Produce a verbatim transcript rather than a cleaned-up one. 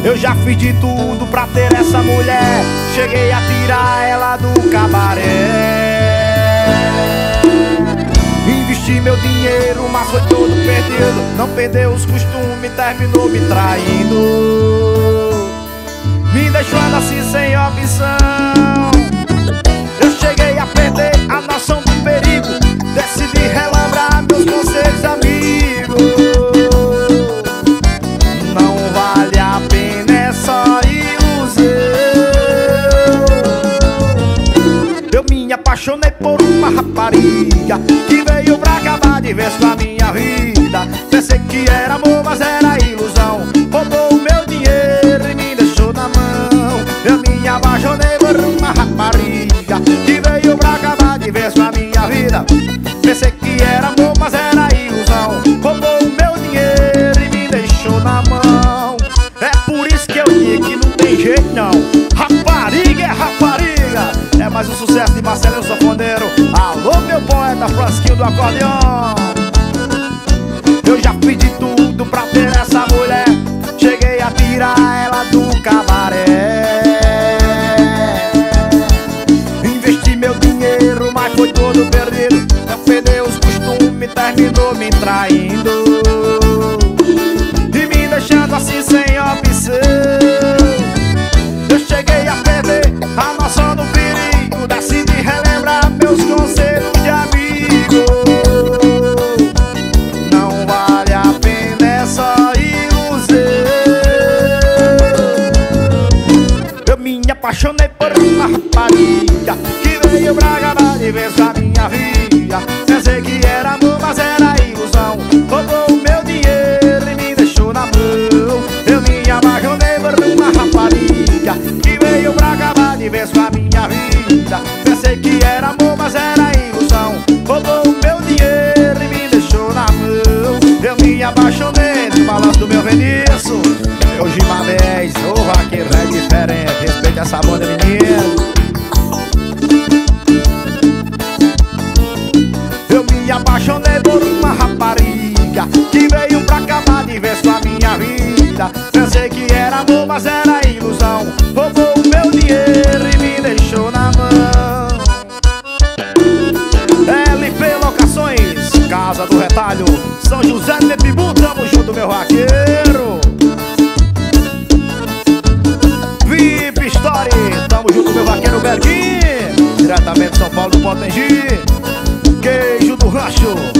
Eu já fiz de tudo pra ter essa mulher. Cheguei a tirar ela do cabaré. Investi meu dinheiro, mas foi todo perdido. Não perdeu os costumes, terminou me traindo. Me deixando assim sem opção. Eu cheguei a perder a noção do perigo. Decidi relembrar meus conselhos amigos. Não vale a pena essa ilusão. Eu me apaixonei por uma rapariga que veio pra acabar de vez com a minha vida. Pensei que era amor, mas era ilusão. Roubou o meu dinheiro e me deixou na mão. Eu me apaixonei por uma rapariga que veio pra acabar de vez com a minha vida. Pensei que era amor, mas era ilusão. Roubou o meu dinheiro e me deixou na mão. É por isso que eu digo que não tem jeito não. Rapariga é rapariga. É mais um sucesso de Marcelinho Sanfoneiro. Alô meu poeta Frasquinho do acordeão. Eu já fiz de tudo pra ter essa mulher. Cheguei a tirar ela do cabaré. Investi meu dinheiro, mas foi todo perdido. Eu perdi os costumes, terminou me traindo. E me deixando assim sem opção. Eu cheguei a perder a noção do perigo. Decidi relembrar meus conselhos de amigo. Não vale a pena essa ilusão. Eu me apaixonei por uma rapariga que veio pra acabar de vez com a minha vida. Pensei que era amor, mas era ilusão. Roubou o meu dinheiro e me deixou na mão. Eu me apaixonei por uma rapariga que veio pra acabar de vez com a minha vida. Pensei que era amor, mas era ilusão. Roubou o meu dinheiro e me deixou na mão. Eu me apaixonei no balanço do meu Venício. Meu Gimabés, o vaqueiro é diferente. Respeita essa banda, menino. Eu me apaixonei por uma rapariga que veio pra acabar de vez com a minha vida. Pensei que era amor, mas era ilusão. Roubou o meu dinheiro e me deixou na mão. L P Locações, Casa do Retalho, São José de Pibu, tamo junto, meu vaqueiro. V I P Story, tamo junto, meu vaqueiro Berguinho. Diretamente de São Paulo do Potengi. Queijo do Rancho.